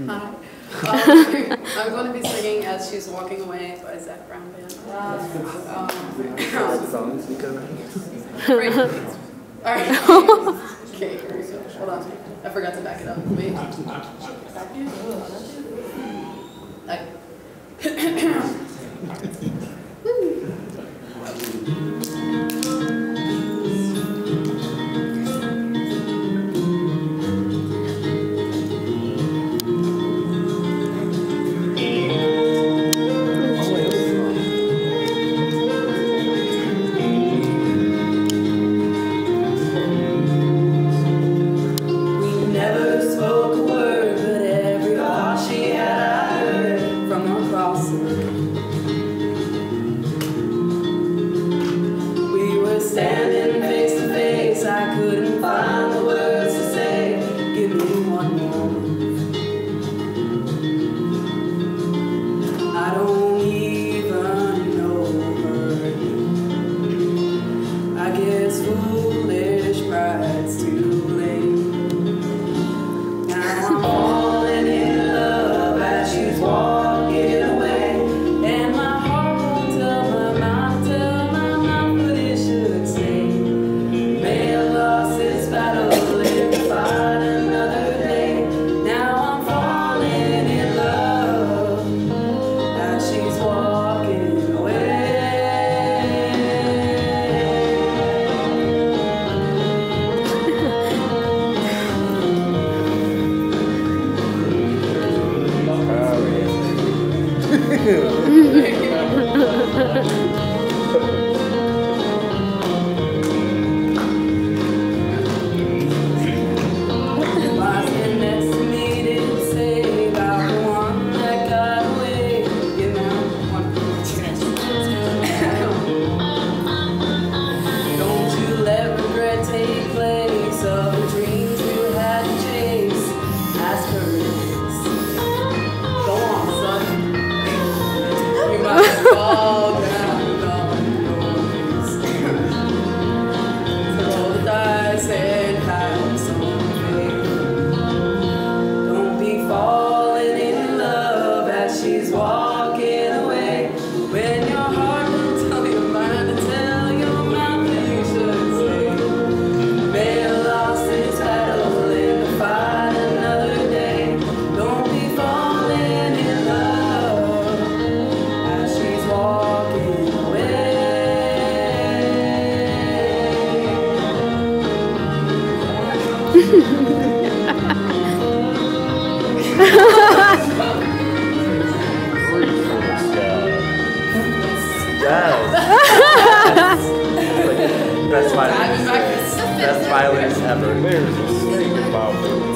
Hi. I'm going to be singing As She's Walking Away by Zach Brown Band. Songs we cover. Great. Alright. Okay, here we go. Hold on. I forgot to back it up. Wait. Standing face to face, I couldn't find the words to say. Give me one more. I don't even know her. I guess foolish pride's to blame. Now I'm falling in love as she's walking away, and my heart won't tell my mind, what it should say. May have lost this battle, live to fight another day. Now I'm falling in love as she's walking away. She's walking away. When your heart will tell your mind to tell your mouth that you should say. May have lost this battle, live to fight another day. Don't be falling in love as she's walking away. Best violence ever.